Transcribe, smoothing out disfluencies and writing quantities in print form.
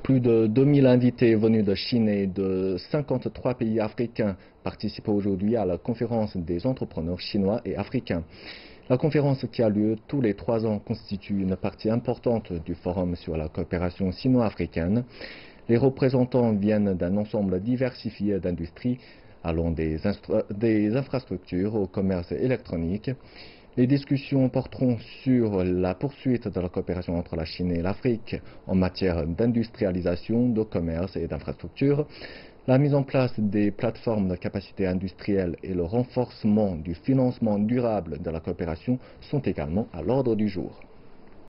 Plus de 2000 invités venus de Chine et de 53 pays africains participent aujourd'hui à la conférence des entrepreneurs chinois et africains. La conférence qui a lieu tous les 3 ans constitue une partie importante du forum sur la coopération sino-africaine. Les représentants viennent d'un ensemble diversifié d'industries, allant des infrastructures au commerce électronique. Les discussions porteront sur la poursuite de la coopération entre la Chine et l'Afrique en matière d'industrialisation, de commerce et d'infrastructures. La mise en place des plateformes de capacité industrielle et le renforcement du financement durable de la coopération sont également à l'ordre du jour.